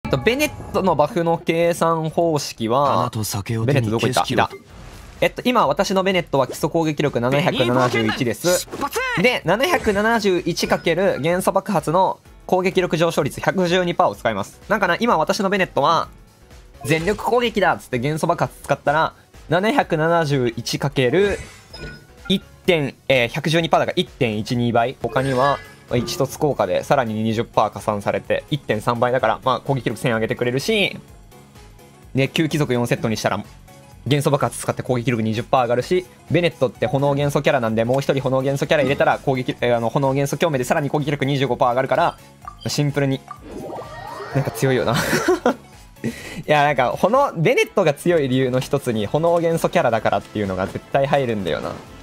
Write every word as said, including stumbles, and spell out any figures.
とベネットのバフの計算方式は、ベネットどこ行った？いた。えっと、今私のベネットは基礎攻撃力ななひゃくななじゅういちです。で、ななひゃくななじゅういちかける元素爆発の攻撃力上昇率 ひゃくじゅうにパーセント を使います。なんかな、今私のベネットは、全力攻撃だっつって元素爆発使ったら、ななひゃくななじゅういちかけるいち点、えー、ひゃくじゅうにパーセント だから いってんいちに 倍。他には、いち凸効果でさらに にじゅっパーセント 加算されて いってんさん 倍だから、まあ攻撃力せん上げてくれるし、で、旧貴族よんセットにしたら、元素爆発使って攻撃力 にじゅっパーセント 上がるし、ベネットって炎元素キャラなんで、もう一人炎元素キャラ入れたら攻撃、えー、あの炎元素共鳴でさらに攻撃力 にじゅうごパーセント 上がるから、シンプルに、なんか強いよな。いや、なんか、炎、ベネットが強い理由の一つに、炎元素キャラだからっていうのが絶対入るんだよな。